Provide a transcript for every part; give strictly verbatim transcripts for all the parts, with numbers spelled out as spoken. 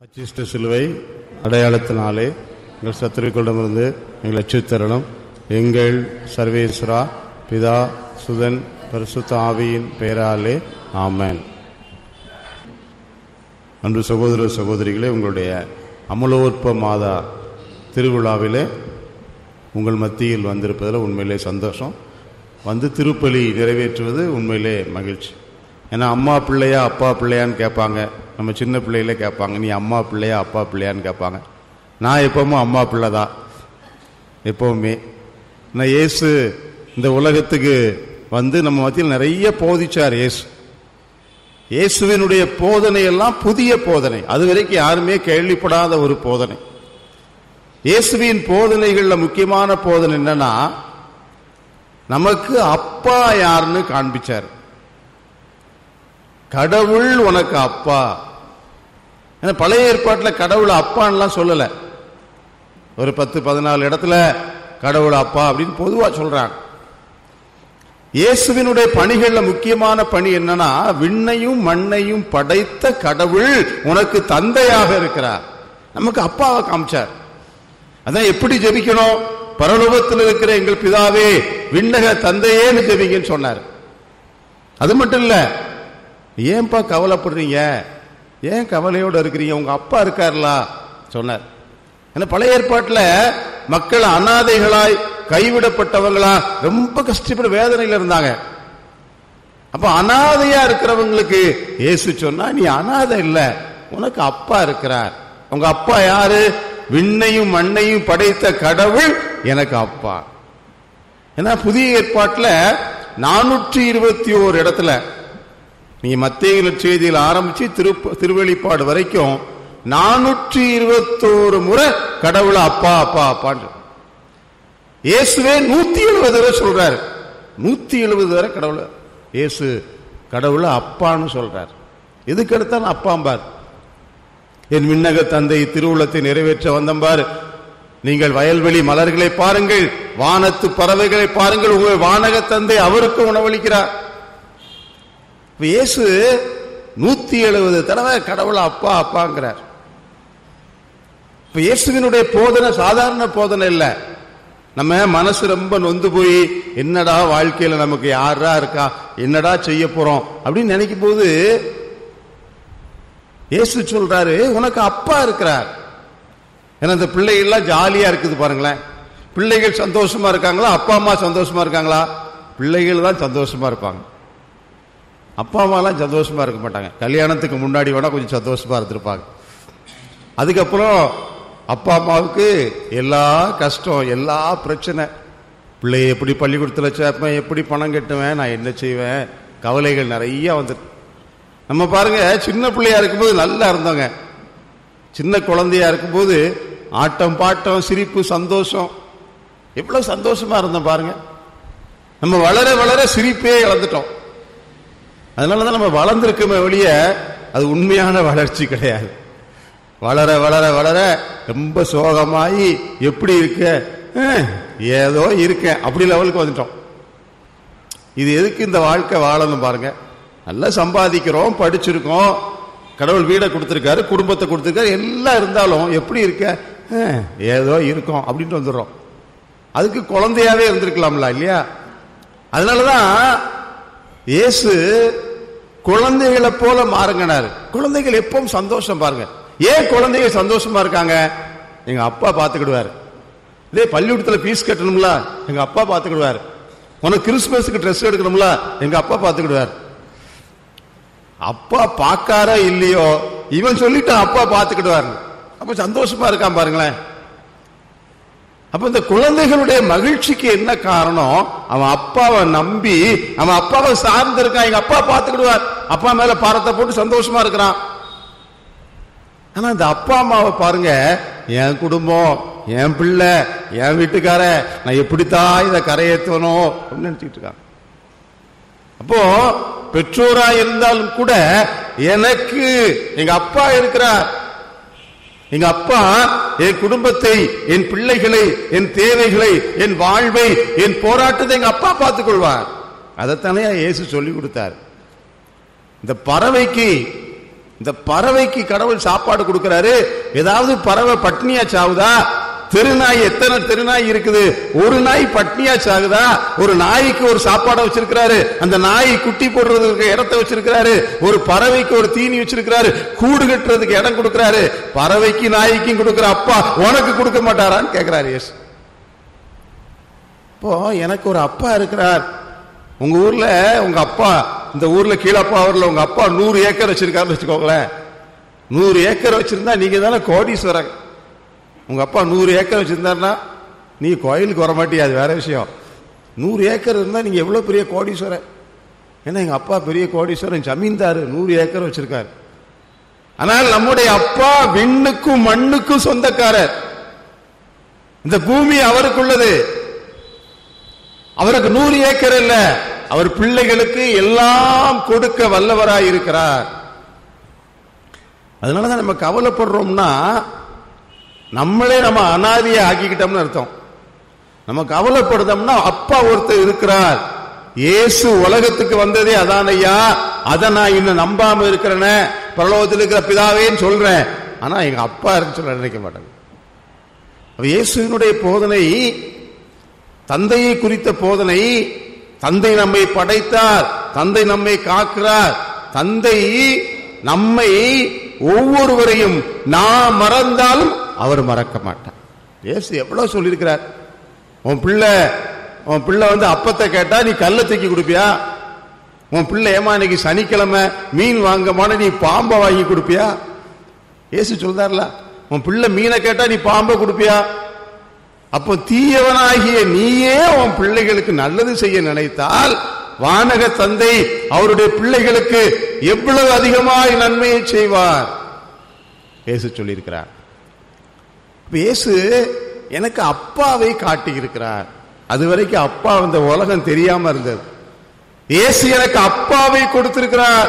அச்சிஷ்ட சிலுவை அடையாளத்தினாலே எங்கள் சத்துருக்களிடமிருந்து எங்கள் அச்சுத்தரணும். எங்கள் சர்வேஸ்வரா பிதா சுதன் பரிசுத்த ஆவியின் பெயராலே ஆமென். அன்று சகோதர சகோதரிகளே, உங்களுடைய அமலோற்ப மாதா திருவிழாவிலே உங்கள் மத்தியில் வந்திருப்பதில் உண்மையிலே சந்தோஷம். வந்து திருப்பலி நிறைவேற்றுவது உண்மையிலே மகிழ்ச்சி. ஏன்னா அம்மா பிள்ளையா அப்பா பிள்ளையான்னு கேட்பாங்க. நம்ம சின்ன பிள்ளைகளே கேட்பாங்க, நீ அம்மா பிள்ளையா அப்பா பிள்ளையான்னு கேட்பாங்க. நான் எப்பவும் அம்மா பிள்ளை தான் எப்பவுமே. நான் இயேசு இந்த உலகத்துக்கு வந்து நம்ம மத்தியில் நிறைய போதிச்சார். இயேசு இயேசுவினுடைய போதனை எல்லாம் புதிய போதனை, அது வரைக்கும் யாருமே கேள்விப்படாத ஒரு போதனை. இயேசுவின் போதனைகள்ல முக்கியமான போதனை என்னன்னா, நமக்கு அப்பா யாருன்னு காண்பிச்சார். கடவுள் உனக்கு அப்பா. பழைய ஏற்பாட்டில் கடவுள் அப்பான்லாம் சொல்லல. ஒரு பத்து பதினாலு இடத்துல கடவுள் அப்பா அப்படின்னு பொதுவா சொல்றாங்க. இயேசுவினுடைய பணிகள்ல முக்கியமான பணி என்னன்னா, விண்ணையும் மண்ணையும் படைத்த கடவுள் உனக்கு தந்தையாக இருக்கிறார். நமக்கு அப்பாவை காமிச்சார். அதான் எப்படி ஜெபிக்கணும், பரலோகத்தில் இருக்கிற எங்கள் பிதாவே விண்ணக தந்தையேன்னு ஜெபிங்கன்னு சொன்னார். அது மட்டும் இல்ல, ஏன்பா கவலைப்படுறீங்க, ஏன் கவலையோடு இருக்கிறீங்க, உங்க அப்பா இருக்காருலா சொன்னார். ஏன்னா பழைய ஏற்பாட்டில் மக்கள் அனாதைகளாய் கைவிடப்பட்டவங்களா ரொம்ப கஷ்டப்பட வேதனையில் இருந்தாங்க. அப்ப அனாதையா இருக்கிறவங்களுக்கு இயேசு சொன்னா, நீ அனாதை இல்ல, உனக்கு அப்பா இருக்கிறார். உங்க அப்பா யாரு? விண்ணையும் மண்ணையும் படைத்த கடவுள் எனக்கு அப்பா. ஏன்னா புதிய ஏற்பாட்டில் நானூற்றி இருபத்தி ஓரு இடத்துல நீங்க மத்தேயு செய்தியில் ஆரம்பிச்சு திரு திருவெளிப்பாடு வரைக்கும் நானூற்றி இருபத்தோரு முறை கடவுளை அப்பா அப்பா அப்பான்னு. இயேசுவே நூத்தி எழுபது வரை சொல்றாரு. நூத்தி எழுபது வரை கடவுளை இயேசு கடவுளை அப்பான்னு சொல்றாரு. எதுக்கு எடுத்தாலும் அப்பாம்பார். என் விண்ணக தந்தை திருவுளத்தை நிறைவேற்ற வந்தம்பார். நீங்கள் வயல்வெளி மலர்களை பாருங்கள், வானத்து பறவைகளை பாருங்கள், உங்கள் வானக தந்தை அவருக்கு உணவளிக்கிறார். இயேசு நூத்தி எழுபது தடவை கடவுளை அப்பா அப்பாங்கிறார். இப்ப இயேசுவினுடைய போதனை சாதாரண போதனை இல்ல. நம்ம மனசு ரொம்ப நொந்து போய் என்னடா வாழ்க்கையில நமக்கு யாரா இருக்கா, என்னடா செய்ய போறோம் அப்படின்னு நினைக்கும் போது இயேசு சொல்றாரு, உனக்கு அப்பா இருக்கிறார். ஏன்னா இந்த பிள்ளைகள்லாம் ஜாலியா இருக்குது பாருங்களேன். பிள்ளைகள் சந்தோஷமா இருக்காங்களா, அப்பா அம்மா சந்தோஷமா இருக்காங்களா? பிள்ளைகள் தான் சந்தோஷமா இருப்பாங்க. அப்பா அம்மாலாம் சந்தோஷமா இருக்க மாட்டாங்க. கல்யாணத்துக்கு முன்னாடி வேணா கொஞ்சம் சந்தோஷமா இருந்திருப்பாங்க. அதுக்கப்புறம் அப்பா அம்மாவுக்கு எல்லா கஷ்டம், எல்லா பிரச்சனை. பிள்ளைய எப்படி பள்ளிக்கூடத்தில் சேர்ப்பேன், எப்படி பணம் கட்டுவேன், நான் என்ன செய்வேன், கவலைகள் நிறைய வந்துட்டு. நம்ம பாருங்க, சின்ன பிள்ளையா இருக்கும்போது நல்லா இருந்தோங்க. சின்ன குழந்தையா இருக்கும்போது ஆட்டம் பாட்டம் சிரிப்பு சந்தோஷம், எவ்வளவு சந்தோஷமா இருந்தோம் பாருங்க. நம்ம வளர வளர சிரிப்பே இழந்துட்டோம். அதனாலதான் நம்ம வளர்ந்துருக்கோமே ஒழிய அது உண்மையான வளர்ச்சி கிடையாது. வளர வளர வளர ரொம்ப சோகமாயி எப்படி இருக்க, ஏதோ இருக்க அப்படி லெவலுக்கு வந்துட்டோம். இது எதுக்கு இந்த வாழ்க்கை வாழணும் பாருங்க. நல்லா சம்பாதிக்கிறோம், படிச்சிருக்கோம், கடவுள் வீடை கொடுத்திருக்காரு, குடும்பத்தை கொடுத்திருக்காரு, எல்லாம் இருந்தாலும் எப்படி இருக்க, ஏதோ இருக்கும் அப்படின்ட்டு வந்துடுறோம். அதுக்கு குழந்தையாவே இருந்திருக்கலாம்ல இல்லையா? அதனாலதான் இயேசு குழந்தைகளை போல மாறுங்கனாரு. குழந்தைகள் எப்பவும் சந்தோஷம் பாருங்க. ஏன் குழந்தைகள் சந்தோஷமா இருக்காங்க? எங்க அப்பா பாத்துக்கிடுவாரு. இதே பள்ளிக்கூடத்துல ஃபீஸ் கட்டணும்ல, எங்க அப்பா பாத்துக்கிடுவாரு. உனக்கு கிறிஸ்துமஸுக்கு ட்ரெஸ் எடுக்கணும்ல, எங்க அப்பா பாத்துக்கிடுவார். அப்பா பாக்காரோ இல்லையோ, இவன் சொல்லிட்டான் அப்பா பாத்துக்கிடுவார். அப்ப சந்தோஷமா இருக்கான் பாருங்களேன். அப்ப இந்த குழந்தைகளுடைய மகிழ்ச்சிக்கு என்ன காரணம்? அவன் அப்பாவை நம்பி அவன் அப்பாவை சார்ந்து இருக்கான். எங்க அப்பா பாத்துக்கிடுவார், அப்பா மேல பாரத்தை போட்டு சந்தோஷமா இருக்கிறான். ஆனா இந்த அப்பா அம்மாவை பாருங்க, என் குடும்பம், என் பிள்ளை, என் வீட்டுக்கார, நான் எப்படித்தான் இதை கரையேற்றணும் அப்படின்னு நினைச்சுட்டு இருக்கான். அப்போ பெற்றோரா இருந்தாலும் கூட எனக்கு எங்க அப்பா இருக்கிறார். எங்க அப்பா என் குடும்பத்தை, என் பிள்ளைகளை, என் தேவைகளை, என் வாழ்வை, என் போராட்டத்தை எங்க அப்பா பார்த்துக் கொள்வார். அதைத்தானே இயேசு சொல்லி கொடுத்தார். இந்த பறவைக்கு இந்த பறவைக்கு கடவுள் சாப்பாடு கொடுக்கிறாரு. ஏதாவது பறவை பட்னியா சாவுதா? தெருநாய், எத்தனை தெருநாய் இருக்குது, ஒரு நாய் பட்னியா சாகுதா? ஒரு நாய்க்கு ஒரு சாப்பாடை வச்சிருக்கிறாரு, அந்த நாய் குட்டி போடுறதுக்கு இடத்தை வச்சிருக்கிறாரு, ஒரு பறவைக்கு ஒரு தீனி வச்சிருக்கிறாரு, கூடு கட்டுறதுக்கு இடம் கொடுக்கிறாரு. பறவைக்கு நாய்க்கும் கொடுக்கிற அப்பா உனக்கு கொடுக்க மாட்டாரான்னு கேட்கிறாரு இயேசு. இப்போ எனக்கு ஒரு அப்பா இருக்கிறார். உங்க ஊர்ல உங்க அப்பா, இந்த ஊர்ல கீழப்பாவூர்ல உங்க அப்பா நூறு ஏக்கர் வச்சிருக்காருன்னு வச்சுக்கோங்களேன். நூறு ஏக்கர் வச்சிருந்தா நீங்க தானே கோடீஸ்வரன். உங்க அப்பா நூறு ஏக்கர் வச்சிருந்தாருன்னா நீ கோயிலுக்கு வர மாட்டியா, அது வேற விஷயம். நூறு ஏக்கர் இருந்தா நீங்க எவ்வளவு பெரிய கோடீஸ்வரன். ஏன்னா எங்க அப்பா பெரிய கோடீஸ்வரன், ஜமீன்தாரு, நூறு ஏக்கர் வச்சிருக்காரு. ஆனால் நம்முடைய அப்பா விண்ணுக்கும் மண்ணுக்கும் சொந்தக்காரர். இந்த பூமி அவருக்குள்ளது. அவருக்கு நூறு ஏக்கர் இல்ல, அவர் பிள்ளைகளுக்கு எல்லாம் கொடுக்க வல்லவராய் இருக்கிறார். அதனாலதான் நம்ம கவலைப்படுறோம்னா நம்மளே நம்ம அனாதையை ஆக்கிக்கிட்டோம்னு அர்த்தம். நம்ம கவலைப்படுதோம்னா அப்பா ஒருத்தர் இருக்கிறார். இயேசு உலகத்துக்கு வந்ததே அதானையா, அதை நான் இன்னும் நம்பாம இருக்கிறேன்னு பரலோகத்தில் இருக்கிற பிதாவேன்னு சொல்றேன். ஆனா எங்க அப்பா இருக்கு சொல்ல நினைக்க மாட்டாங்க. இயேசுவினுடைய போதனை தந்தையை குறித்த போதனை. தந்தை நம்மை படைத்தார், தந்தை நம்மை காக்கிறார், தந்தை நம்மை ஒவ்வொருவரையும் நான் மறந்தாலும் அவர் மறக்க மாட்டார். இயேசு எவ்வளவு சொல்லியிருக்கிறார். உன் பிள்ளை உன் பிள்ளை வந்து அப்பத்தை கேட்டா நீ கல்லை தூக்கி கொடுப்பியா? உன் பிள்ளை ஏமா இன்னைக்கு சனிக்கிழமை மீன் வாங்கமான நீ பாம்பை வாங்கி கொடுப்பியா? இயேசு சொல்றாருல, உன் பிள்ளை மீனை கேட்டா நீ பாம்பை கொடுப்பியா? அப்போ தீயவனாகிய நீயே உன் பிள்ளைகளுக்கு நல்லது செய்ய நினைத்தால் வானக தந்தை அவருடைய பிள்ளைகளுக்கு எவ்வளவு அதிகமாய் நன்மையை செய்வார் இயேசு சொல்லியிருக்கிறார். இயேசு எனக்கு அப்பாவை காட்டி இருக்கிறார். அதுவரைக்கும் அப்பா இந்த உலகம் தெரியாம இருந்தது. இயேசு எனக்கு அப்பாவை கொடுத்திருக்கிறார்.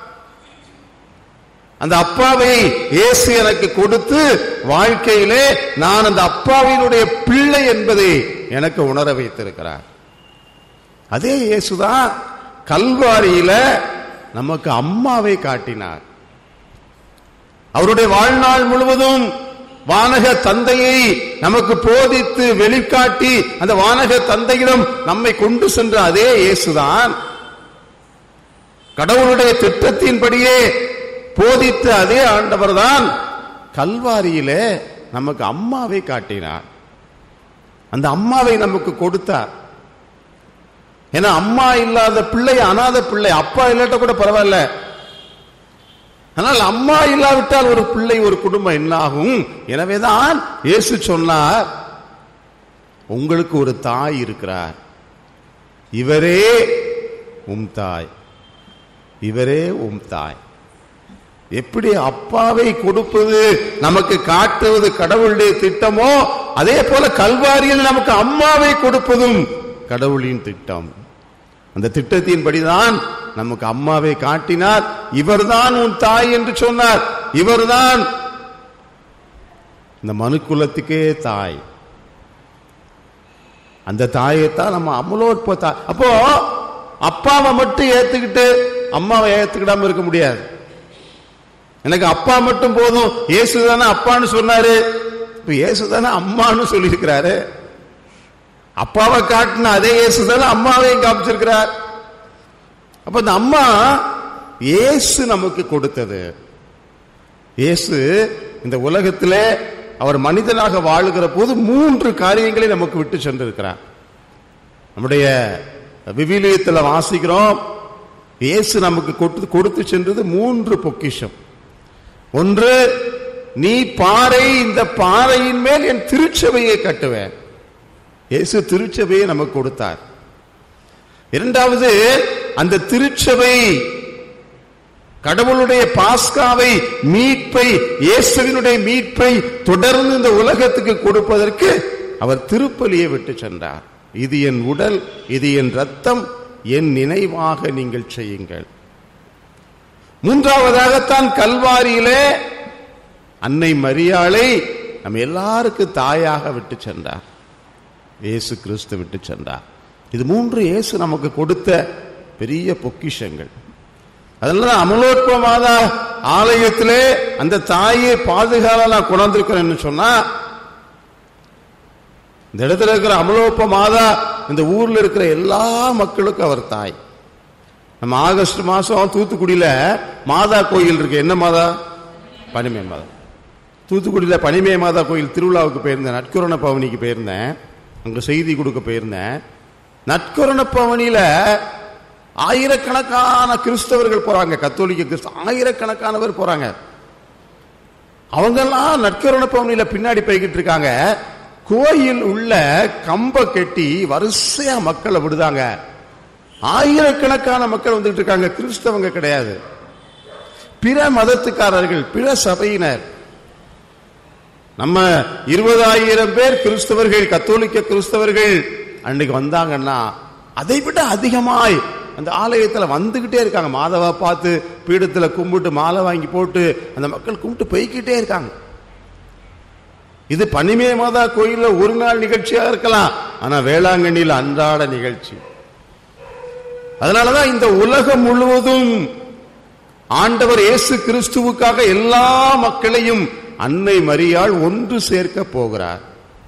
அந்த அப்பாவை இயேசு எனக்கு கொடுத்து வாழ்க்கையிலே நான் அந்த அப்பாவினுடைய பிள்ளை என்பதை எனக்கு உணர வைத்திருக்கிறார். அதே இயேசுதான் கல்வாரியில நமக்கு அம்மாவை காட்டினார். அவருடைய வாழ்நாள் முழுவதும் வானக தந்தையை நமக்கு போதித்து வெளிக்காட்டி அந்த வானக தந்தையிடம் நம்மை கொண்டு சென்ற அதே இயேசுதான் கடவுளுடைய திட்டத்தின்படியே போதித்த அதே ஆண்டவர் தான் கல்வாரியிலே நமக்கு அம்மாவை காட்டினார். அந்த அம்மாவை நமக்கு கொடுத்தார். ஏன்னா அம்மா இல்லாத பிள்ளை அனாத பிள்ளை, அப்பா இல்லாட்ட கூட பரவாயில்ல. ஆனால் அம்மா இல்லாவிட்டால் ஒரு பிள்ளை ஒரு குடும்பம் என்ன ஆகும்? எனவேதான் இயேசு சொன்னார், உங்களுக்கு ஒரு தாய் இருக்கிறார், இவரே உம் தாய், இவரே உம் தாய். எப்படி அப்பாவை கொடுப்பது நமக்கு காட்டுவது கடவுளுடைய திட்டமோ அதே போல கல்வாரியில் நமக்கு அம்மாவை கொடுப்பதும் கடவுளின் திட்டம். அந்த திட்டத்தின்படிதான் நமக்கு அம்மாவை காட்டினார். இவர்தான் உன் தாய் என்று சொன்னார். இவர்தான் இந்த மனுக்குலத்துக்கே தாய். அந்த தாயைத்தான் நம்ம அமலோற்ப தாய். அப்போ அப்பாவை மட்டும் ஏத்துக்கிட்டு அம்மாவை ஏத்துக்கிடாம இருக்க முடியாது. எனக்கு அப்பா மட்டும் போதும், இயேசு தானே அப்பான்னு சொன்னாரு, இப்ப இயேசு தானே அம்மான்னு சொல்லி இருக்கிறாரு. அப்பாவை காட்டின அதே இயேசு தானே அம்மாவையும் காமிச்சிருக்கிறார். அப்ப இந்த அம்மா இயேசு நமக்கு கொடுத்தது. இயேசு இந்த உலகத்திலே அவர் மனிதனாக வாழுகிற போது மூன்று காரியங்களை நமக்கு விட்டு சென்றிருக்கிறார். நம்முடைய விவிலியத்தில் வாசிக்கிறோம், இயேசு நமக்கு கொடுத்து சென்றது மூன்று பொக்கிஷம். ஒன்று, நீ பாறை, இந்த பாறையின் மேல் என் திருச்சபையை கட்டுவேன். இயேசு திருச்சபையை நமக்கு கொடுத்தார். இரண்டாவது, அந்த திருச்சபை கடவுளுடைய பாஸ்காவை, மீட்பை, இயேசுவினுடைய மீட்பை தொடர்ந்து இந்த உலகத்துக்கு கொடுப்பதற்கு அவர் திருப்பலியை விட்டு சென்றார். இது என் உடல், இது என் ரத்தம், என் நினைவாக நீங்கள் செய்யுங்கள். மூன்றாவதாகத்தான் கல்வாரியிலே அன்னை மரியாளை நம்ம எல்லாருக்கும் தாயாக விட்டு சென்றார். இயேசு கிறிஸ்து விட்டு சென்றார். இது மூன்று இயேசு நமக்கு கொடுத்த பெரிய பொக்கிஷங்கள். அதனால அமலோற்ப மாதா ஆலயத்திலே அந்த தாயை பாதுகால நான் கொண்டிருக்கிறேன்னு சொன்னா, இந்த இடத்துல இருக்கிற அமலோற்ப மாதா இந்த ஊர்ல இருக்கிற எல்லா மக்களுக்கும் அவர் தாய். நம்ம ஆகஸ்ட் மாசம் தூத்துக்குடியில மாதா கோயில் இருக்கு. என்ன மாதா? பனிமே மாதா. தூத்துக்குடியில பனிமே மாதா கோயில் திருவிழாவுக்கு போயிருந்தேன். நட்கருண பவனிக்கு போயிருந்தேன். அங்க செய்தி கொடுக்க போயிருந்தேன். நட்கருண பவனியில ஆயிரக்கணக்கான கிறிஸ்தவர்கள் போறாங்க. கத்தோலிக்க கிறிஸ்தவ ஆயிரக்கணக்கானவர் போறாங்க. அவங்கெல்லாம் நட்கருண பவனியில பின்னாடி போய்கிட்டு இருக்காங்க. கோயில் உள்ள கம்ப கட்டி வரிசையா மக்களை விடுதாங்க. ஆயிரக்கணக்கான மக்கள் வந்துட்டு இருக்காங்க. கிறிஸ்தவங்க கிடையாது, பிற மதத்துக்காரர்கள், பிற சபையினர். நம்ம இருபதாயிரம் பேர் கிறிஸ்தவர்கள், கத்தோலிக்க கிறிஸ்தவர்கள் அன்னைக்கு வந்தாங்கன்னா அதை விட அதிகமாய் அந்த ஆலயத்தில் வந்துகிட்டே இருக்காங்க. மாதவா பார்த்து பீடத்தில் கும்பிட்டு மாலை வாங்கி போட்டு அந்த மக்கள் கும்பிட்டு போய்கிட்டே இருக்காங்க. இது பனிமே மாதா கோயில்ல ஒரு நாள் நிகழ்ச்சியாக இருக்கலாம், ஆனா வேளாங்கண்ணியில் அன்றாட நிகழ்ச்சி. அதனாலதான் இந்த உலகம் முழுவதும் ஆண்டவர் இயேசு கிறிஸ்துவுக்காக எல்லா மக்களையும் அன்னை மரியாள் ஒன்று சேர்க்க போகிறார்.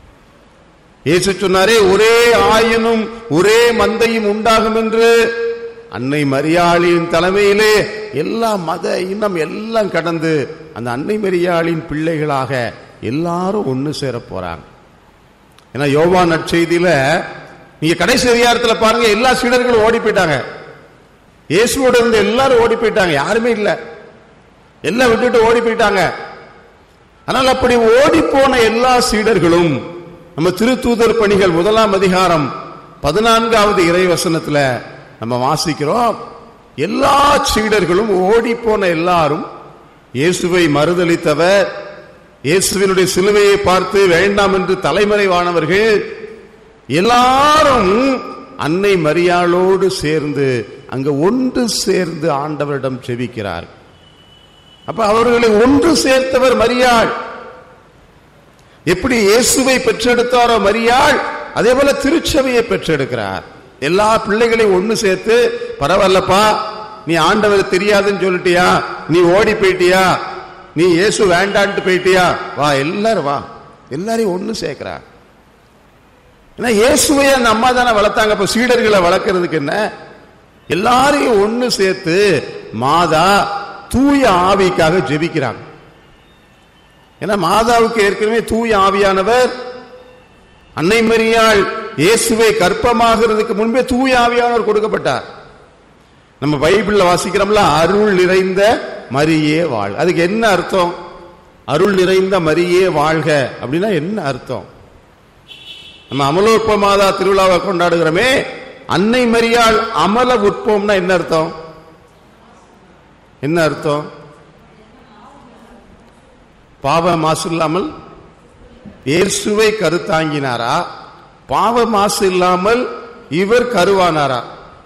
இயேசு சொன்னாரே, ஒரே ஆயனும் ஒரே மந்தையும் உண்டாகும் என்று. அன்னை மரியாளின் தலைமையிலே எல்லா மத இனம் எல்லாம் கடந்து அந்த அன்னை மரியாளின் பிள்ளைகளாக எல்லாரும் ஒன்று சேர போறாங்க. ஏன்னா யோவான் நற்செய்தியில நீங்க கடைசி அதிகாரத்தில் பாருங்க, எல்லா சீடர்களும் ஓடி போயிட்டாங்க. இயேசுவோட இருந்த எல்லாரும் ஓடி போயிட்டாங்க, யாருமே இல்லை, எல்லாம் விட்டுட்டு ஓடி போயிட்டாங்க. ஆனால் அப்படி ஓடி போன எல்லா சீடர்களும் நம்ம திருத்தூதர் பணிகள் முதலாம் அதிகாரம் பதினான்காவது இறைவசனத்துல நம்ம வாசிக்கிறோம். எல்லா சீடர்களும் ஓடி போன எல்லாரும் இயேசுவை மறுதலித்தவர், இயேசுவினுடைய சிலுவையை பார்த்து வேண்டாம் என்று தலைமறைவானவர்கள் எல்லாரும் அன்னை மரியாளோடு சேர்ந்து அங்க ஒன்று சேர்ந்து ஆண்டவரிடம் செபிக்கிறார். அப்ப அவர்களை ஒன்று சேர்த்தவர் மரியாள். எப்படி இயேசுவை பெற்றெடுத்தாரோ மரியாள், அதே போல திருச்சபையை பெற்றெடுக்கிறார். எல்லா பிள்ளைகளையும் ஒன்று சேர்த்து, பரவாயில்லப்பா நீ ஆண்டவர் தெரியாதுன்னு சொல்லிட்டியா, நீ ஓடி போயிட்டியா, நீ இயேசு வேண்டான்ட்டு போயிட்டியா, வா எல்லாரும் வா, எல்லாரையும் ஒன்று சேர்க்கிறார். ஏன்னா இயேசுவை அந்த அம்மா தானே வளர்த்தாங்க. இப்ப சீடர்களை வளர்க்கறதுக்கு என்ன, எல்லாரையும் ஒன்று சேர்த்து மாதா தூய ஆவிக்காக ஜெபிக்கிறாங்க. ஏன்னா மாதாவுக்கு ஏற்கனவே தூய ஆவியானவர், அன்னை மரியாள் இயேசுவை கர்ப்பமாகிறதுக்கு முன்பே தூய ஆவியானவர் கொடுக்கப்பட்டார். நம்ம பைபிள்ல வாசிக்கிறோம்ல, அருள் நிறைந்த மரியே வாழ். அதுக்கு என்ன அர்த்தம்? அருள் நிறைந்த மரியே வாழ்க அப்படின்னா என்ன அர்த்தம்? நம்ம அமலோற்ப மாதா திருவிழாவை கொண்டாடுகிறோமே, அன்னை மரியாள் அமல உற்பவம்னா என்ன அர்த்தம்? என்ன அர்த்தம்? பாவ மாசு இல்லாமல் இயேசுவை கருத்தாங்கினாரா, பாவ மாசு இல்லாமல் இவர் கருவானாரா?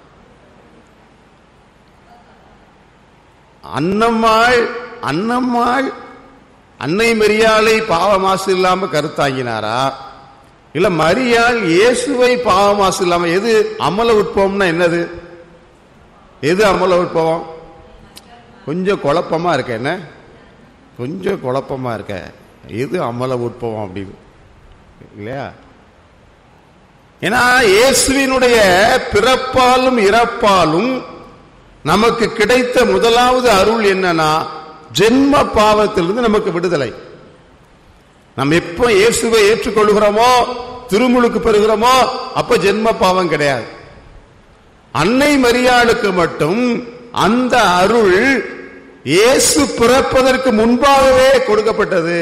அன்னம்மாள் அன்னம்மாள் அன்னை மரியாளை பாவ மாசு இல்லாம கருத்தாங்கினாரா, இல்ல மரியாள் இயேசுவை பாவ மாசு இல்லாம? எது அமல உற்பவம்னா என்னது? எது அமல உற்பவம்? கொஞ்சம் குழப்பமா இருக்க, என்ன கொஞ்சம் குழப்பமா இருக்க, எது அமல உற்பவம் அப்படின்னு இல்லையா? ஏன்னா இயேசுவினுடைய பிறப்பாலும் இறப்பாலும் நமக்கு கிடைத்த முதலாவது அருள் என்னன்னா, ஜென்ம பாவத்திலிருந்து நமக்கு விடுதலை. நம்ம எப்ப இயேசுவை ஏற்றுக்கொள்கிறோமோ, திருமுழுக்கு பெறுகிறோமோ, அப்ப ஜென்ம பாவம் கிடையாது. அன்னை மரியாளுக்கு மட்டும் அந்த அருள் இயேசு பிறப்பதற்கு முன்பாகவே கொடுக்கப்பட்டது.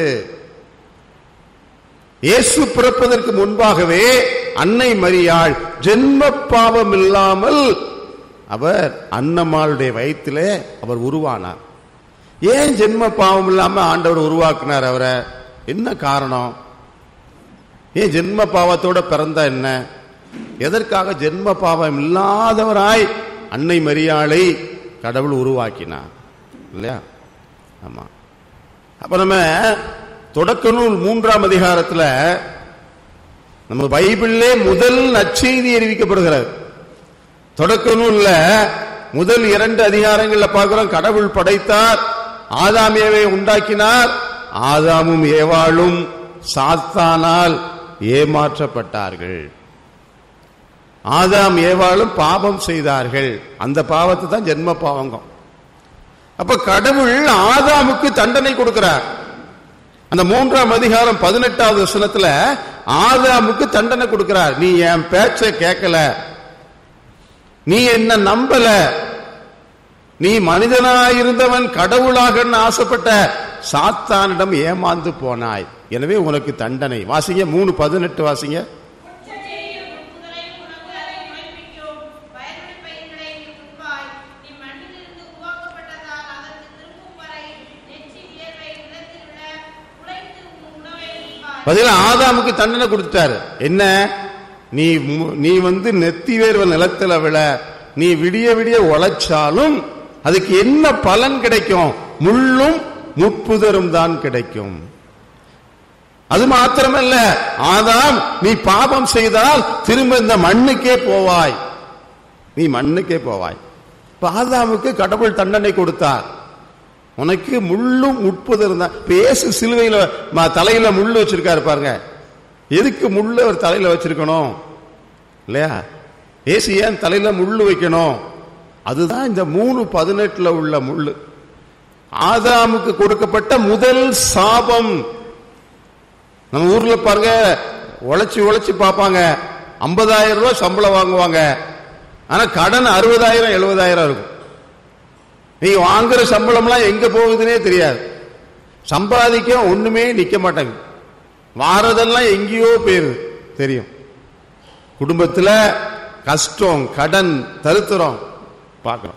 இயேசு பிறப்பதற்கு முன்பாகவே அன்னை மரியாள் ஜென்ம பாவம் இல்லாமல் அவர் அன்னம்மாளுடைய வயிற்றிலே அவர் உருவானார். ஏன் ஜென்ம பாவம் இல்லாம ஆண்டவர் உருவாக்கினார் அவரை? என்ன காரணம்? ஏன் ஜென்ம பாவத்தோட பிறந்தா என்ன? எதற்காக ஜென்ம பாவம் இல்லாதவராய் அன்னை மரியாளை கடவுள் உருவாக்கினார் இல்லையா? ஆமா. அப்ப நம்ம தொடக்க நூல் மூன்றாம் அதிகாரத்தில் நம்ம பைபிளிலே முதல் நற்செய்தி அறிவிக்கப்படுகிறது. தொடக்க நூல்ல முதல் இரண்டு அதிகாரங்கள்ல பார்க்கிறோம், கடவுள் படைத்தார், ஆதாம் ஏவாளை உண்டாக்கினார். ஆதாமும் ஏவாளும் சாத்தானால் ஏமாற்றப்பட்டார்கள். ஆதாம் ஏவாளும் பாவம் செய்தார்கள். அந்த பாவத்தை தான் ஜென்ம பாவங்கம். அப்ப கடவுள் ஆதாமுக்கு தண்டனை கொடுக்கிறார். அந்த மூன்றாம் அதிகாரம் பதினெட்டாவது வசனத்துல ஆதாமுக்கு தண்டனை கொடுக்கிறார். நீ என் பேச்சை கேட்கல, நீ என்ன நம்பல, நீ மனிதனாயிருந்தவன் கடவுளாக ஆசைப்பட்ட சாத்தானிடம் ஏமாந்து போனாய், எனவே உனக்கு தண்டனை. வாசிங்க மூணு பதினெட்டு வாசிங்க. பதில ஆதாமுக்கு தண்டனை கொடுத்துட்டாரு. என்ன, நீ நீ வந்து நெத்தி வேர்வை நிலத்துல விழ, நீ விடிய விடிய உழைச்சாலும் அதுக்கு என்ன பலன் கிடைக்கும்? முள்ளும் முட்புதரும் தான் கிடைக்கும். அது மாத்திரமல்ல, ஆதாம் நீ பாபம் செய்தால் திரும்ப இந்த மண்ணுக்கே போவாய், நீ மண்ணுக்கே போவாய். ஆதாமுக்கு கடவுள் தண்டனை கொடுத்தார். உனக்கு முள்ளும் முட்புதரும் தான். இயேசு சிலுவையில தலையில முள்ளு வச்சிருக்காரு பாருங்க. எதுக்கு முள்ளு அவர் தலையில வச்சிருக்கணும் இல்லையா? இயேசு ஏன் தலையில முள்ளு வைக்கணும்? அதுதான் இந்த மூணு பதினெட்டுல உள்ள முள்ளு. ஆதாமுக்கு கொடுக்கப்பட்ட முதல் சாபம். நம்ம ஊர்ல பாருங்க, உழைச்சி உழைச்சி பார்ப்பாங்க, ஐம்பதாயிரம் ரூபாய் சம்பளம் வாங்குவாங்க, ஆனா கடன் அறுபதாயிரம் எழுபதாயிரம் இருக்கும். நீங்க வாங்குற சம்பளம்லாம் எங்க போகுதுன்னே தெரியாது. சம்பாதிக்க ஒண்ணுமே நிக்க மாட்டாங்க, வாரதெல்லாம் எங்கேயோ போயிருது தெரியும். குடும்பத்துல கஷ்டம், கடன், தருத்திரம் பார்க்கிறோம்.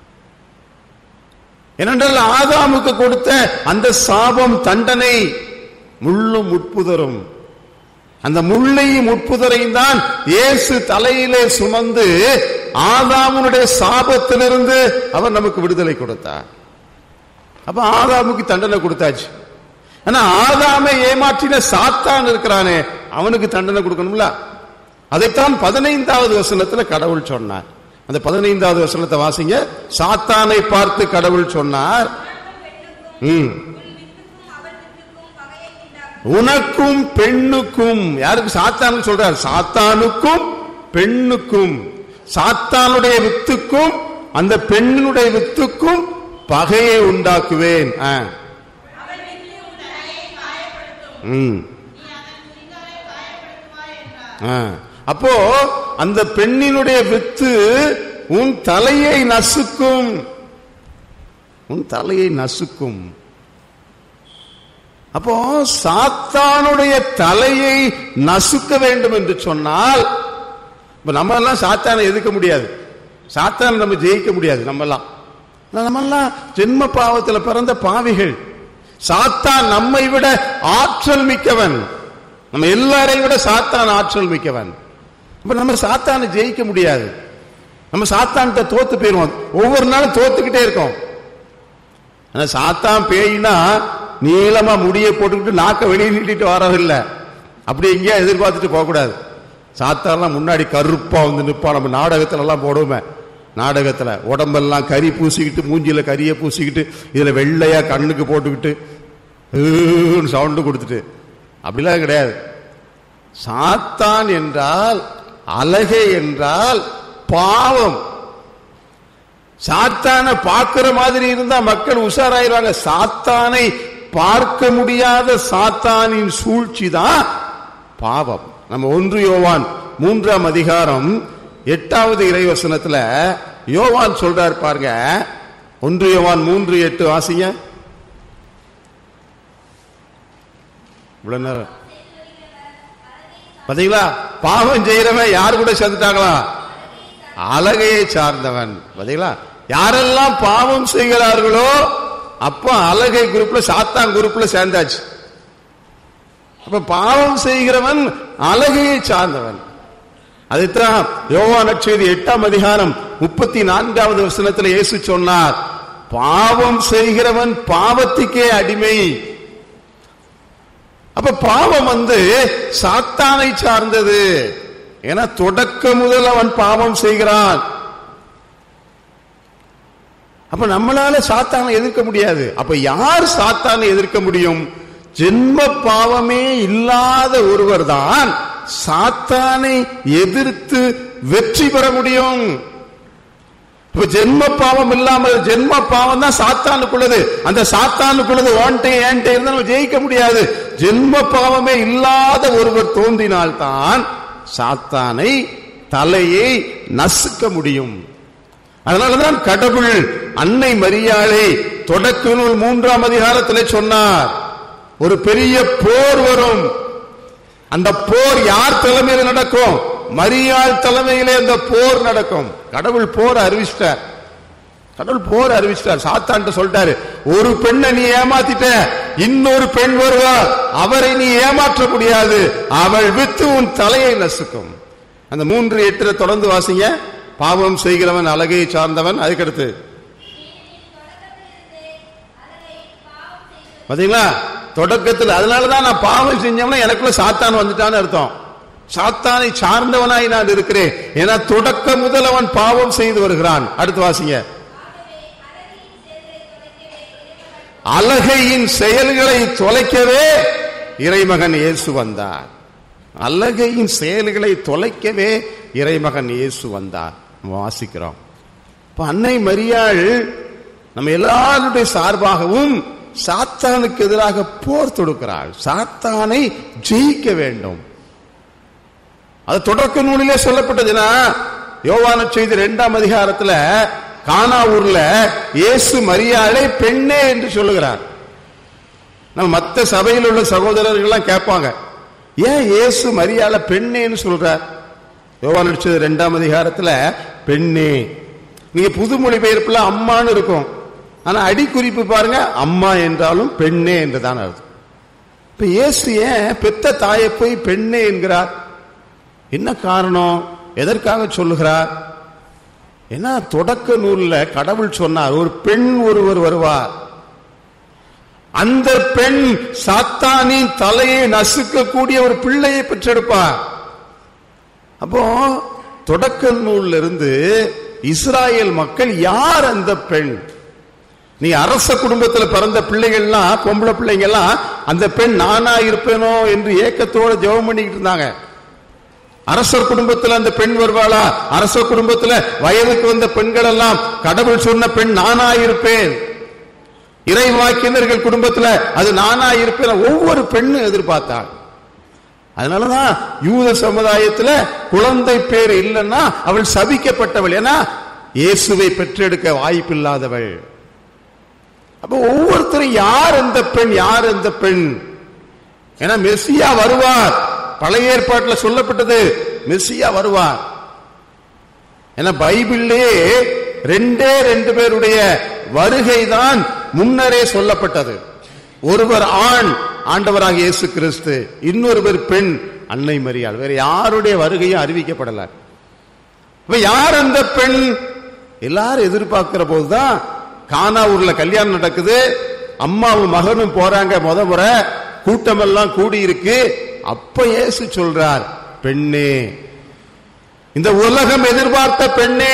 ஏனென்றால் ஆதாமுக்கு கொடுத்த அந்த சாபம், தண்டனை முள்ளும் முட்புதரும். அந்த முள்ளையும் முட்புதரையும் தான் இயேசு தலையிலே சுமந்து ஆதாமுடைய சாபத்திலிருந்து அவர் நமக்கு விடுதலை கொடுத்தார். அப்ப ஆதாமுக்கு தண்டனை கொடுத்தாச்சு. ஆனா ஆதாமை ஏமாற்றின சாத்தான் இருக்கிறானே, அவனுக்கு தண்டனை கொடுக்கணும்ல. அதைத்தான் பதினைந்தாவது வசனத்துல கடவுள் சொன்னார். அந்த பதினைந்தாவது வசனத்தை வாசிங்க. சாத்தானை பார்த்து கடவுள் சொன்னார், உனக்கும் பெண்ணுக்கும். யாருக்கு? சாத்தானுக்கு சொல்றார். சாத்தானுக்கும் பெண்ணுக்கும், சாத்தானுடைய வித்துக்கும் அந்த பெண்ணினுடைய வித்துக்கும் பகையை உண்டாக்குவேன். அப்போ அந்த பெண்ணினுடைய வித்து உன் தலையை நசுக்கும், உன் தலையை நசுக்கும். அப்போ சாத்தானுடைய தலையை நசுக்க வேண்டும் என்று சொன்னால், நம்ம எல்லாம் சாத்தானை எதிர்க்க முடியாது, சாத்தானை நம்ம ஜெயிக்க முடியாது. நம்ம எல்லாம் நம்ம எல்லாம் ஜென்ம பாவத்தில் பிறந்த பாவிகள். சாத்தான் நம்மை விட ஆற்றல் மிக்கவன், நம்ம எல்லாரையும் விட சாத்தான் ஆற்றல் மிக்கவன். இப்ப நம்ம சாத்தானை ஜெயிக்க முடியாது, நம்ம சாத்தான்கிட்ட தோத்து போயிருவோம். ஒவ்வொரு நாளும் தோத்துக்கிட்டே இருக்கோம். சாத்தான் பேயினா நீளமா முடிய போட்டுக்கிட்டு நாக்க வெளியே நீட்டிட்டு வரவில்லை, அப்படி எங்கேயா எதிர்பார்த்துட்டு போக கூடாது. சாத்தான்லாம் முன்னாடி கருப்பா வந்து நிற்பா. நம்ம நாடகத்துல எல்லாம் போடுவோமே, நாடகத்துல உடம்பெல்லாம் கறி பூசிக்கிட்டு, மூஞ்சில கறியை பூசிக்கிட்டு, இதுல வெள்ளையா கண்ணுக்கு போட்டுக்கிட்டு சவுண்டு கொடுத்துட்டு, அப்படிலாம் கிடையாது. சாத்தான் என்றால், அலகை என்றால் பாவம். சாத்தானை பார்க்கிற மாதிரி இருந்தா மக்கள் உஷாராயிருவாங்க. சாத்தானை பார்க்க முடியாத சாத்தானின் சூழ்ச்சி தான் பாவம். நம்ம ஒன்று யோவான் மூன்றாம் அதிகாரம் எட்டாவது இறைவசனத்துல யோவான் சொல்றார் பாருங்க. ஒன்று யோவான் மூன்று எட்டு வாசிங்க. இவ்வளவு நேரம் பாத்தீங்களா? பாவம் செய்யறவன் யாரு கூட சேர்ந்துட்டாங்களா? அலகையை சார்ந்தவன். பாத்தீங்களா? யாரெல்லாம் பாவம் செய்கிறார்களோ அப்ப அலகை குரூப்ல, சாத்தான் குரூப்ல சேர்ந்தாச்சு. அப்ப பாவம் செய்கிறவன் அலகையை சார்ந்தவன். அதைத்தான் யோவான் நற்செய்தி எட்டாம் அதிகாரம் முப்பத்தி நான்காவது வசனத்தில் இயேசு சொன்னார், பாவம் செய்கிறவன் பாவத்துக்கே அடிமை. அப்ப பாவம் வந்து சாத்தானை சார்ந்தது. ஏன்னா தொடக்க முதல் அவன் பாவம் செய்கிறான். அப்ப நம்மளால சாத்தானை எதிர்க்க முடியாது. அப்ப யார் சாத்தானை எதிர்க்க முடியும்? ஜென்ம பாவமே இல்லாத ஒருவர் தான் சாத்தானை எதிர்த்து வெற்றி பெற முடியும். இப்ப ஜென்ம பாவம் இல்லாமல், ஜென்ம பாவம் தான் சாத்தானுக்குள்ளது. அந்த சாத்தானுக்குள்ளது ஓன்ட்டே ஏன்ட்டே இருந்தா நம்ம ஜெயிக்க முடியாது. ஜென்ம பாவமே இல்லாத ஒருவர் தோன்றினால்தான் சாத்தானை, தலையை நசுக்க முடியும். அதனாலதான் கடவுள் அன்னை மரியாளை தொடக்க நூல் மூன்றாம் அதிகாரத்தில் சொன்னார், ஒரு பெரிய போர் வரும். அந்த போர் யார் தலைமையில் நடக்கும்? மரியாள் தலைமையிலே அந்த போர் நடக்கும். கடவுள் போர் அறிவிச்சிட்டார். கடவுள் போர் அறிவிச்சிட்டார். சாத்தான் சொல்லிட்டாரு, ஒரு பெண்ணை நீ ஏமாத்திட்ட, இன்னொரு பெண் வருவார், அவரை நீ ஏமாற்ற முடியாது, அவள் வித்து உன் தலையை நசுக்கும். அந்த மூன்று எட்டு தொடர்ந்து வாசிங்க. பாவம் செய்கிறவன் அழகை சார்ந்தவன். அதுக்கடுத்து பாத்தீங்களா, தொடக்கத்தில். அதனாலதான் நான் பாவம் செஞ்சவனா எனக்குள்ள சாத்தான் வந்துட்டான்னு அர்த்தம். சாத்தானை சார்ந்தவனாய் நான் இருக்கிறேன். ஏன்னா தொடக்க முதல் அவன் பாவம் செய்து வருகிறான். அடுத்து வாசிங்க. அழகையின் செயல்களை தொலைக்கவே இறைமகன் இயேசு வந்தார். அழகையின் செயல்களை தொலைக்கவே இறைமகன் இயேசு வந்தார். வாசிக்கிறோம். இப்ப அன்னை மரியாள் நம்ம எல்லாருடைய சார்பாகவும் சாத்தானுக்கு எதிராக போர் தொடுக்கிறாள். சாத்தானை ஜெயிக்க வேண்டும். அது தொடக்க நூலிலே சொல்லப்பட்டதுன்னா, யோவான செய்தி இரண்டாம் அதிகாரத்துல கானா ஊர்ல இயேசு மரியாளை பெண்ணே என்று சொல்லுகிறார். நம்ம மற்ற சபையில் உள்ள சகோதரர்கள் கேட்பாங்க, ஏன் இயேசு மரியாளை பெண்ணேன்னு சொல்றார்? யோவான செய்தி இரண்டாம் அதிகாரத்துல பெண்ணே. நீங்க புது மொழிபெயர்ப்புல அம்மான்னு இருக்கும், ஆனா அடிக்குறிப்பு பாருங்க, அம்மா என்றாலும் பெண்ணே என்றுதான் அர்த்தம். இப்ப இயேசு ஏன் பெத்த தாயை போய் பெண்ணே என்கிறார்? என்ன காரணம்? எதற்காக சொல்லுகிறார்? ஏன்னா தொடக்க நூல்ல கடவுள் சொன்னார், ஒரு பெண் ஒருவர் வருவார், அந்த பெண் சாத்தானின் தலையை நசுக்கக்கூடிய ஒரு பிள்ளையை பெற்றெடுப்பார். அப்போ தொடக்க நூல்ல இருந்து இஸ்ராயேல் மக்கள் யார் அந்த பெண்? நீ அரச குடும்பத்தில் பிறந்த பிள்ளைகள்லாம், பொம்பளை பிள்ளைங்கெல்லாம் அந்த பெண் நானா இருப்பேனோ என்று ஏக்கத்தோட ஜெபம் பண்ணிக்கிட்டு இருந்தாங்க. அரசர் குடும்பத்தில் அந்த பெண் வருவாளா? அரச குடும்பத்தில் வயதுக்கு வந்த பெண்கள் எல்லாம் கடவுள் சொன்ன பெண் நானா இருப்பேன். இறைவாக்கினர்கள் குடும்பத்தில் அது நானா இருப்பேன். ஒவ்வொரு பெண்ணும் எதிர்பார்த்தாள். அதனாலதான் யூத சமுதாயத்தில் குழந்தை பேர் இல்லைன்னா அவள் சபிக்கப்பட்டவள். ஏன்னா இயேசுவை பெற்றெடுக்க வாய்ப்பில்லாதவள். அப்ப ஒவ்வொருத்தரும் யார் அந்த பெண், யார் அந்த பெண்? ஏன்னா மெசியா வருவார். பழைய ஏற்பாட்டில் சொல்லப்பட்டது மெசியா வருவார். ஏன்னா பைபிள்லே ரெண்டே ரெண்டு பேருடைய வருகை தான் முன்னரே சொல்லப்பட்டது. ஒருவர் ஆண், ஆண்டவராக இயேசு கிறிஸ்து, இன்னொருவர் பெண், அன்னை மரியாள். வேற யாருடைய வருகையும் அறிவிக்கப்படல. யார் அந்த பெண்? எல்லாரும் எதிர்பார்க்கிற போதுதான் கானா ஊர்ல கல்யாணம் நடக்குது. அம்மாவும் மகனும் போறாங்க. முத முறை கூட்டம் எல்லாம் கூடி இருக்கு. அப்ப இயேசு சொல்றார், பெண்ணே, இந்த உலகம் எதிர்பார்த்த பெண்ணே,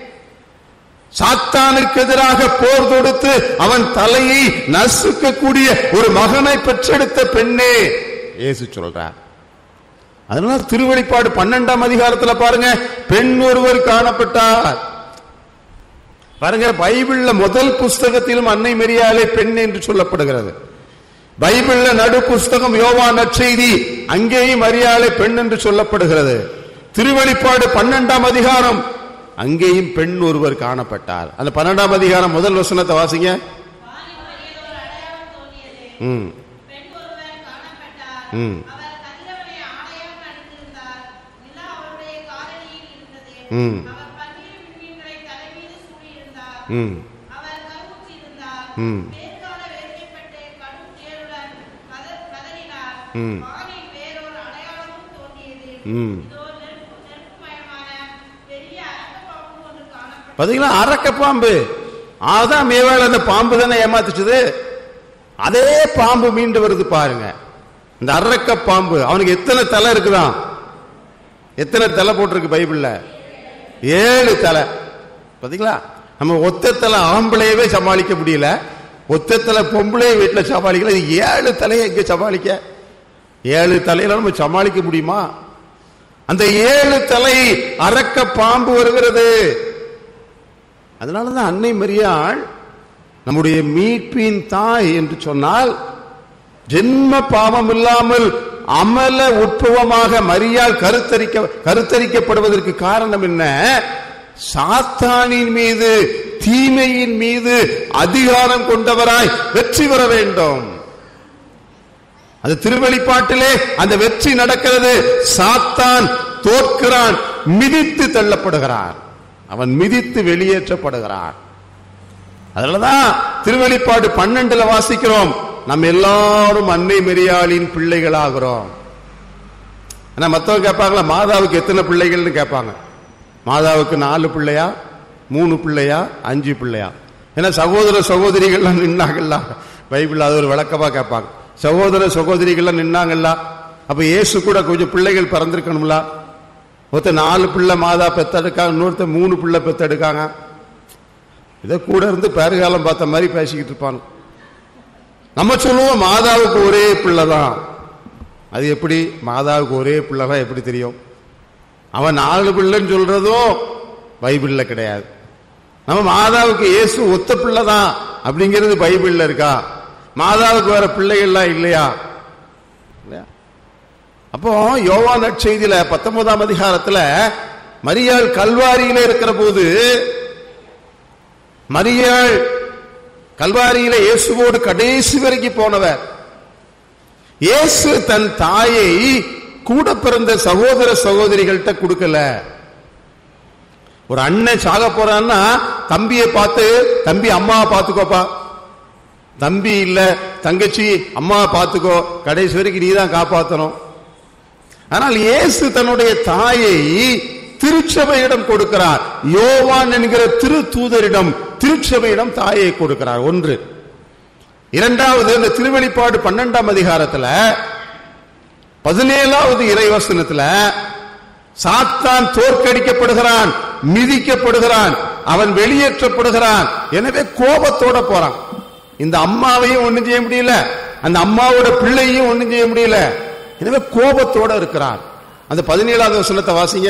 சாத்தானுக்கு எதிராக போர் தொடுத்து அவன் தலையை நசுக்கக்கூடிய ஒரு மகனை பெற்றெடுத்த பெண்ணே இயேசு சொல்றார். அதனால திருவெளிப்பாடு பன்னெண்டாம் அதிகாரத்துல பாருங்க, பெண் ஒருவர் காணப்பட்டார். பாருங்க, பைபிள்ல முதல் புஸ்தகத்திலும் அன்னை மரியாளை பெண் என்று சொல்லப்படுகிறது. பைபிள்ல நடு புஸ்தகம் யோவான் நற்செய்தி, அங்கேயும் மரியாளை பெண் என்று சொல்லப்படுகிறது. திருவெளிப்பாடு பன்னெண்டாம் அதிகாரம், அங்கேயும் பெண் ஒருவர் காணப்பட்டார். அந்த பன்னெண்டாம் அதிகாரம் முதல் வசனத்தை வாசிங்க. ம் ம் ம் ம் ம் பாத்தீங்களா, அரக்க பாம்பு. அதான் மேவாள் அந்த பாம்பு தானே ஏமாத்துச்சது. அதே பாம்பு மீண்டு வருது பாருங்க. இந்த அரக்க பாம்பு, அவனுக்கு எத்தனை தலை இருக்குதான்? எத்தனை தலை போட்டிருக்கு பைபிள்ல? ஏழு தலை. பாத்தீங்களா, நம்ம ஒத்தத்துல ஆம்பளையவே சமாளிக்க முடியல, ஒத்தத்துல பொம்பளைய வீட்டுல சமாளிக்கல, ஏழு தலையை எங்க சமாளிக்க? ஏழு தலையில நம்ம சமாளிக்க முடியுமா? அந்த ஏழு தலை அரக்க பாம்பு வருகிறது. அதனாலதான் அன்னை மரியாள் நம்முடைய மீட்பின் தாய் என்று சொன்னால், ஜென்ம பாவம் இல்லாமல் அமல உட்பவமாக மரியாள் கருத்தரிக்க கருத்தரிக்கப்படுவதற்கு காரணம் என்ன? சாத்தானின் மீது, தீமையின் மீது அதிகாரம் கொண்டவராய் வெற்றி பெற வேண்டும். அந்த திருவெளிப்பாட்டிலே அந்த வெற்றி நடக்கிறது. சாத்தான் தோற்கிறான், மிதித்து தள்ளப்படுகிறான், அவன் மிதித்து வெளியேற்றப்படுகிறான். அதனாலதான் திருவெளிப்பாடு பன்னெண்டுல வாசிக்கிறோம், நம்ம எல்லாரும் அன்னை மரியாளின் பிள்ளைகளாகிறோம். ஆனா மத்தவங்க கேட்பாங்களா, மாதாவுக்கு எத்தனை பிள்ளைகள்னு கேட்பாங்க. மாதாவுக்கு நாலு பிள்ளையா, மூணு பிள்ளையா, அஞ்சு பிள்ளையா? ஏன்னா சகோதர சகோதரிகள்லாம் நின்னாங்கல்ல, பைபிள் அது ஒரு விளக்கமா கேட்பாங்க. சகோதர சகோதரிகள்லாம் நின்னாங்கல்ல, அப்ப இயேசு கூட கொஞ்சம் பிள்ளைகள் பிறந்திருக்கணும்ல. ஒருத்தர் நாலு பிள்ளை மாதா பெத்தெடுக்காங்க, இன்னொருத்தர் மூணு பிள்ளை பெத்தெடுக்காங்க. இதை கூட இருந்து பேறுகாலம் பார்த்த மாதிரி பேசிக்கிட்டு இருப்பாங்க. நம்ம சொல்லுவோம் மாதாவுக்கு ஒரே பிள்ளை தான். அது எப்படி மாதாவுக்கு ஒரே பிள்ளை தான் எப்படி தெரியும்? அவன் நாலு பிள்ளைன்னு சொல்றதும் பைபிள்ல கிடையாது. நம்ம மாதாவுக்கு இயேசு ஒத்த பிள்ளை தான் அப்படிங்கிறது பைபிள்ல இருக்கா? மாதாவுக்கு வேற பிள்ளைகள்லாம் இல்லையா? அப்போ யோவான் நற்செய்தியில பத்தொன்பதாம் அதிகாரத்துல மரியாள் கல்வாரியில இருக்கிற போது, மரியாள் கல்வாரியில இயேசுவோடு கடைசி வரைக்கும் போனவர். இயேசு தன் தாயை கூட பிறந்த சகோதர சகோதரிகள்கிட்ட கொடுக்கல. ஒரு அண்ணன் சாக போறான்னா தம்பியை பார்த்து, தம்பி அம்மாவை பார்த்துக்கோப்பா, தம்பி இல்ல தங்கச்சி அம்மாவை பார்த்துக்கோ, கடைசி வரைக்கும் நீ தான் காப்பாற்றணும். ஆனால் இயேசு தன்னுடைய தாயை திருச்சபையிடம் கொடுக்கிறார். யோவான் என்கிற திரு தூதரிடம், திருச்சபையிடம் தாயை கொடுக்கிறார். ஒன்று. இரண்டாவது, இந்த திருவெளிப்பாடு பன்னெண்டாம் அதிகாரத்துல பதினேழாவது இறைவசனத்துல சாத்தான் தோற்கடிக்கப்படுகிறான், மிதிக்கப்படுகிறான், அவன் வெளியேற்றப்படுகிறான். எனவே கோபத்தோட போறான். இந்த அம்மாவையும் ஒண்ணும் செய்ய முடியல, அந்த அம்மாவோட பிள்ளையும் ஒண்ணும் செய்ய முடியல. எனவே கோபத்தோட இருக்கிறான். அந்த பதினேழாவது வசனத்தை வாசிங்க.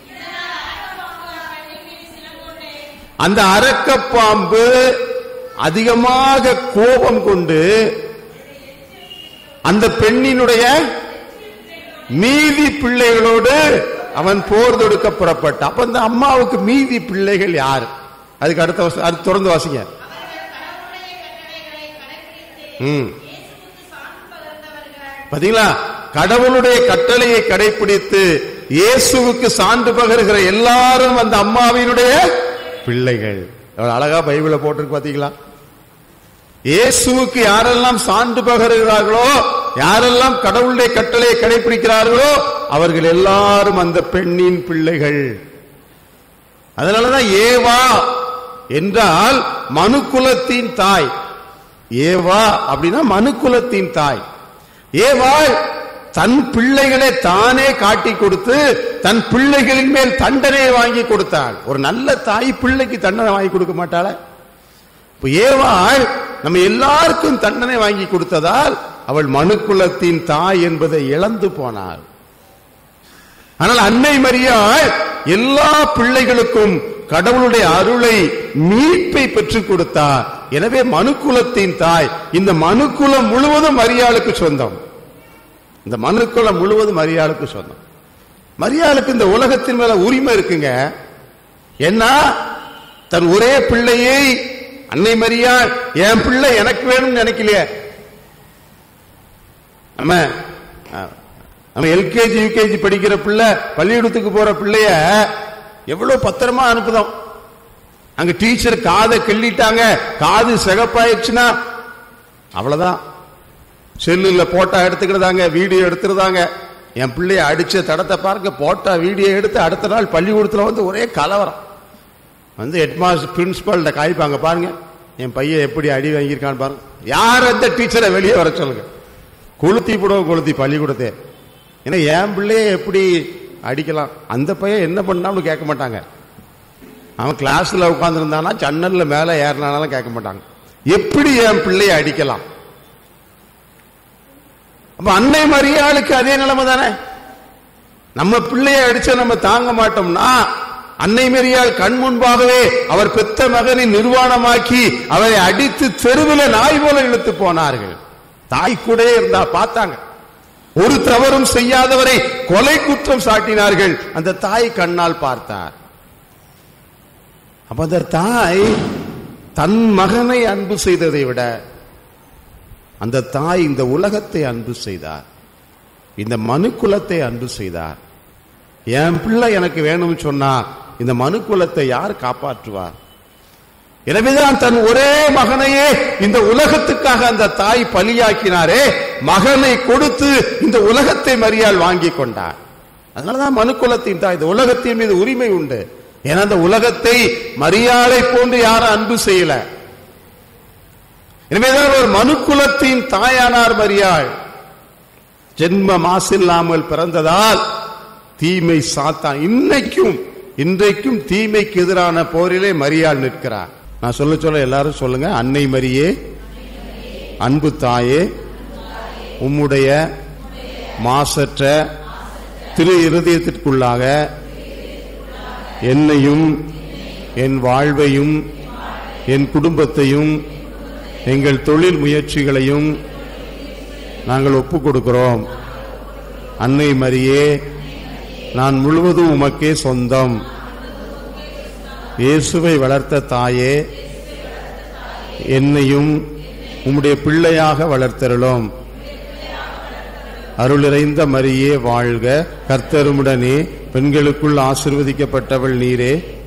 அந்த அரக்க பாம்பு அதிகமாக கோபம் கொண்டு அந்த பெண்ணினுடைய மீதி பிள்ளைகளோடு அவன் போர் தொடுக்க புறப்பட்டான். அப்ப அந்த அம்மாவுக்கு மீதி பிள்ளைகள் யார்? அதுக்கு அடுத்த அது தொடர்ந்து வாசிங்க. ம் பாத்தீங்களா? கடவுளுடைய கட்டளையை கடைபிடித்து இயேசுவுக்கு சான்று பகருகிற எல்லாரும் அந்த அம்மாவினுடைய பிள்ளைகள். அழகா பைபிள போட்டிருக்கு பாத்தீங்களா? இயேசுவுக்கு யாரெல்லாம் சான்று பகருகிறார்களோ, யாரெல்லாம் கடவுளுடைய கட்டளையை கடைபிடிக்கிறார்களோ அவர்கள் எல்லாரும் அந்த பெண்ணின் பிள்ளைகள். அதனாலதான் ஏவா என்றால் மனுக்குலத்தின் தாய். ஏவா அப்படின்னா மனுக்குலத்தின் தாய். ஏவாள் தன் பிள்ளைகளை தானே காட்டி கொடுத்து தன் பிள்ளைகளின் மேல் தண்டனை வாங்கி கொடுத்தாள். ஒரு நல்ல தாய் பிள்ளைக்கு தண்டனை வாங்கி கொடுக்க மாட்டாள? இப்ப ஏவாள் நம்ம எல்லாருக்கும் தண்டனை வாங்கி கொடுத்ததால் அவள் மனுக்குலத்தின் தாய் என்பதை இழந்து போனாள். ஆனால் அன்னை மரியாள் எல்லா பிள்ளைகளுக்கும் கடவுளுடைய அருளை, மீட்பை பெற்றுக் கொடுத்தார். எனவே மனுக்குலத்தின் தாய். இந்த மனுக்குலம் முழுவதும் மரியாளுக்கு சொந்தம். இந்த மனுக்குலம் முழுவதும் மரியாளுக்கு சொந்தம். மரியாளுக்கு இந்த உலகத்தின் மேல உரிமை இருக்குங்க. ஏன்னா தன் ஒரே பிள்ளையை அன்னை மரியாள் என் பிள்ளை எனக்கு வேணும்னு நினைக்கலையே. நம்ம நம்ம எல்கேஜி யூகேஜி படிக்கிற பிள்ளை, பள்ளிக்கூடத்துக்கு போற பிள்ளைய எவ்வளவு பத்திரமா அனுப்புதோம். அங்க டீச்சர் காதை கிள்ளிட்டாங்க, காது சிகப்பாயிடுச்சுன்னா அவ்வளவுதான். செல்லுல போட்டா எடுத்துக்கிறதாங்க, வீடியோ எடுத்துருதாங்க. என் பிள்ளைய அடிச்ச தடத்தை பாருங்க, போட்டா வீடியோ எடுத்து அடுத்த நாள் பள்ளிக்கூடத்துல வந்து ஒரே கலவரம். வந்து ஹெட்மாஸ்டர் பிரின்சிபால்கிட்ட காய்ப்பாங்க, பாருங்க என் பையன் எப்படி அடி வாங்கியிருக்கான்னு பாருங்க. யார் அந்த டீச்சரை வெளியே வர சொல்லுங்க, கொளுத்தி போடுவோம் கொளுத்தி பள்ளிக்கூடத்தை. ஏன்னா என் பிள்ளைய எப்படி அடிக்கலாம், அந்த பையன் என்ன பண்ணாலும் கேட்க மாட்டாங்க. அவன் கிளாஸ்ல உட்கார்ந்து இருந்தானா ஜன்னல்ல மேல ஏறினாலும் கேட்க மாட்டாங்க. எப்படி என் பிள்ளையை அடிக்கலாம்? அப்ப அன்னை மரியாளுக்கு அதே நிலைமை தானே. நம்ம பிள்ளையை அடிச்ச நம்ம தாங்க மாட்டோம்னா, அன்னை மரியாள் கண் முன்பாகவே அவர் பெத்த மகனை நிர்வாணமாக்கி அவரை அடித்து தெருவில் நாய் போல இழுத்து போனார்கள். தாய் கூட இருந்தா பார்த்தாங்க. ஒரு தவறும் செய்யாதவரை கொலை குற்றம் சாட்டினார்கள். அந்த தாய் கண்ணால் பார்த்தார். அப்ப அந்த தாய் தன் மகனை அன்பு செய்ததை விட அந்த தாய் இந்த உலகத்தை அன்பு செய்தார், இந்த மனு குலத்தை அன்பு செய்தார். என் பிள்ளை எனக்கு வேணும்னு சொன்னா இந்த மனு குலத்தை யார் காப்பாற்றுவார்? எனவேதான் தன் ஒரே மகனையே இந்த உலகத்துக்காக அந்த தாய் பலியாக்கினாரே, மகனை கொடுத்து இந்த உலகத்தை மரியாள் வாங்கி கொண்டார். அதனாலதான் மனு குலத்தின் தாய், இந்த உலகத்தின் மீது உரிமை உண்டு. ஏன்னா அந்த உலகத்தை மரியாளை போன்று யாரும் அன்பு செய்யல. எனவேதான் ஒரு மனு குலத்தின் தாயானார் மரியாள். ஜென்ம மாசில்லாமல் பிறந்ததால் தீமை சாத்தான் இன்னைக்கும் இன்றைக்கும் தீமைக்கு எதிரான போரிலே மரியாள் நிற்கிறார். நான் சொல்ல சொல்ல எல்லாரும் சொல்லுங்க, அன்னை மரியே, அன்பு தாயே, உம்முடைய மாசற்ற திரு இருதயத்திற்குள்ளாக என்னையும் என் வாழ்வையும் என் குடும்பத்தையும் எங்கள் தொழில் முயற்சிகளையும் நாங்கள் ஒப்புக் கொடுக்கிறோம். அன்னை மரியே, நான் முழுவதும் உமக்கே சொந்தம். இயேசுவை வளர்த்த தாயே, என்னையும் உம்முடைய பிள்ளையாக வளர்த்தருளும். அருளிறைந்த மரியே வாழ்க, கர்த்தருமுடனே பெண்களுக்குள் ஆசீர்வதிக்கப்பட்டவள் நீரே,